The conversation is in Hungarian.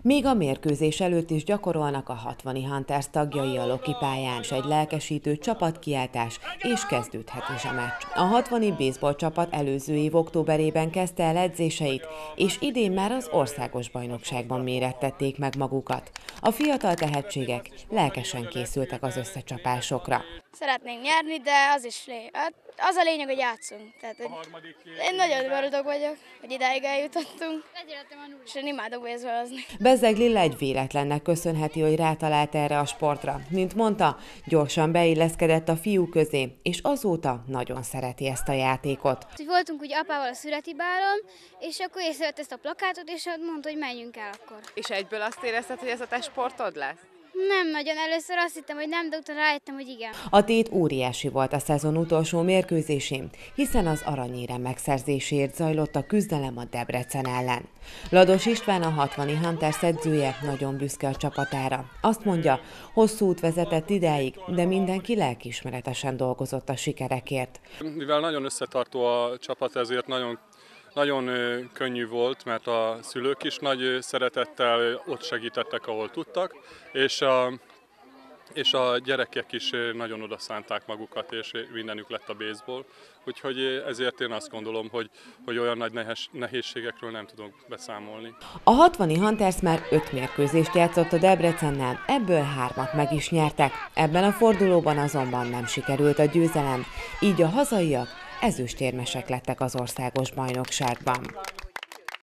Még a mérkőzés előtt is gyakorolnak a 60 Hunters tagjai a Loki pályán, és egy lelkesítő csapatkiáltás, és kezdődhet is a meccs. A 60 baseball csapat előző év októberében kezdte el edzéseit, és idén már az országos bajnokságban mérettették meg magukat. A fiatal tehetségek lelkesen készültek az összecsapásokra. Szeretnénk nyerni, de az a lényeg, hogy játszunk. Tehát, hogy én nagyon boldog vagyok, hogy idáig eljutottunk, és én imádok baseballozni. Bezzeg Lilla egy véletlennek köszönheti, hogy rátalált erre a sportra. Mint mondta, gyorsan beilleszkedett a fiú közé, és azóta nagyon szereti ezt a játékot. Voltunk úgy apával a születi bálon, és akkor észrevett ezt a plakátot, és mondta, hogy menjünk el akkor. És egyből azt érezted, hogy ez a te sportod lesz? Nem nagyon, először azt hittem, hogy nem, de utána rájöttem, hogy igen. A tét óriási volt a szezon utolsó mérkőzésén, hiszen az aranyérem megszerzéséért zajlott a küzdelem a Debrecen ellen. Lados István, a 60 Hunters edzője, nagyon büszke a csapatára. Azt mondja, hosszú út vezetett idáig, de mindenki lelkiismeretesen dolgozott a sikerekért. Mivel nagyon összetartó a csapat, ezért nagyon könnyű volt, mert a szülők is nagy szeretettel ott segítettek, ahol tudtak, és a gyerekek is nagyon odaszánták magukat, és mindenük lett a baseball. Úgyhogy ezért én azt gondolom, hogy olyan nagy nehézségekről nem tudok beszámolni. A 60 Hunters már 5 mérkőzést játszott a Debrecennel, ebből 3-at meg is nyertek. Ebben a fordulóban azonban nem sikerült a győzelem, így a hazaiak ezüstérmesek lettek az országos bajnokságban.